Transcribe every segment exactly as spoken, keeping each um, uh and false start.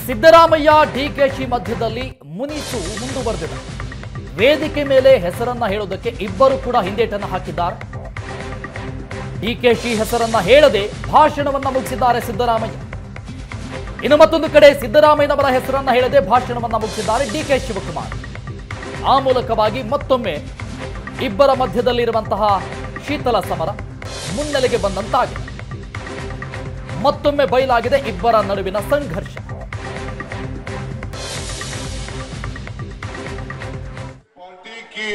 ಸಿದ್ದರಾಮಯ್ಯ ಡಿಕೆಶಿ ಮಧ್ಯದಲ್ಲಿ ಮುನಿಸು ಮುಂದುವರೆದಿದೆ. ವೇದಿಕೆ ಮೇಲೆ ಹೆಸರನ್ನ ಹೇಳೋದಕ್ಕೆ ಇಬ್ಬರು ಕೂಡ ಹಿಂದೇಟನ್ನು ಹಾಕಿದ್ದಾರೆ. ಡಿಕೆಶಿ ಹೆಸರನ್ನ ಹೇಳದೆ ಭಾಷಣವನ್ನ ಮುಗಿಸಿದ್ದಾರೆ ಸಿದ್ದರಾಮಯ್ಯ. ಇನ್ನು ಮತ್ತೊಂದು ಕಡೆ ಸಿದ್ದರಾಮಯ್ಯನವರ ಹೆಸರನ್ನ ಹೇಳದೆ ಭಾಷಣವನ್ನ ಮುಗಿಸಿದ್ದಾರೆ ಡಿಕೆ ಶಿವಕುಮಾರ್. ಆ ಮೂಲಕವಾಗಿ ಮತ್ತೊಮ್ಮೆ ಇಬ್ಬರ ಮಧ್ಯದಲ್ಲಿರುವಂತಹ ಶೀತಲ ಸಮರ ಮುನ್ನೆಲೆಗೆ ಬಂದಂತಾಗಿದೆ. ಮತ್ತೊಮ್ಮೆ ಬಯಲಾಗಿದೆ ಇಬ್ಬರ ನಡುವಿನ ಸಂಘರ್ಷ. पार्टी की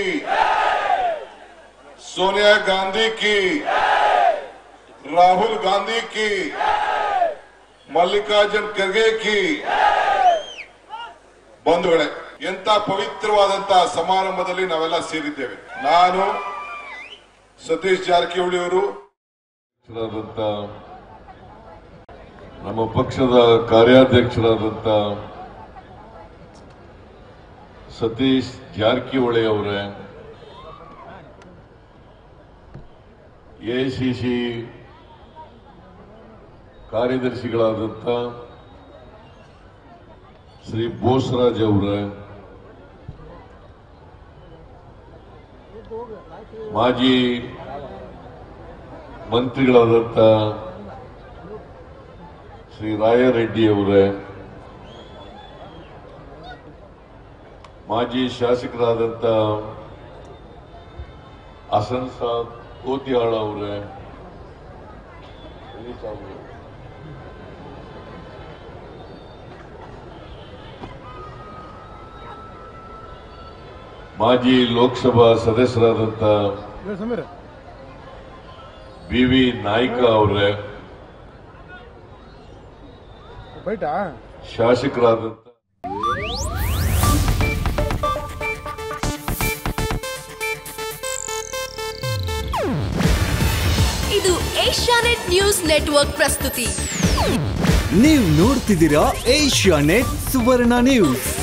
सोनिया गांधी की, राहुल गांधी की, मल्लिकार्जुन खड़गे की ಬಂಧುಗಳೇ, ಎಂತ ಪವಿತ್ರವಾದಂತಹ ಸಮಾರಂಭದಲ್ಲಿ ನಾವೆಲ್ಲ ಸೇರಿದ್ದೇವೆ. ನಾನು ಸತೀಶ್ ಜಾರಕಿಹೊಳಿ ಅವರು, ನಮ್ಮ ಪಕ್ಷದ ಕಾರ್ಯಾಧ್ಯಕ್ಷರಾದಂಥ ಸತೀಶ್ ಜಾರಕಿಹೊಳಿ ಅವರೇ, ಎಐಸಿಸಿ ಕಾರ್ಯದರ್ಶಿಗಳಾದಂಥ ಶ್ರೀ ಬೋಸರಾಜ್ ಅವರೇ, ಮಾಜಿ ಮಂತ್ರಿಗಳಾದಂಥ ಶ್ರೀ ರಾಯರೆಡ್ಡಿ ಅವರೇ, ಮಾಜಿ ಶಾಸಕರಾದಂಥ ಹಸನ್ ಸಾಬ್ ಕೋತಿಯಾಳ ಅವರೇ, ಮಾಜಿ ಲೋಕಸಭಾ ಸದಸ್ಯರಾದಂಥ ಬಿ ವಿ ನಾಯ್ಕ ಅವರೇ, ಶಾಸಕರಾದಂಥ ಇದು ಏಷ್ಯಾನೆಟ್ ನ್ಯೂಸ್ ನೆಟ್ವರ್ಕ್ ಪ್ರಸ್ತುತಿ. ನೀವು ನೋಡ್ತಿದ್ದೀರಾ ಏಷ್ಯಾನೆಟ್ ಸುವರ್ಣ ನ್ಯೂಸ್.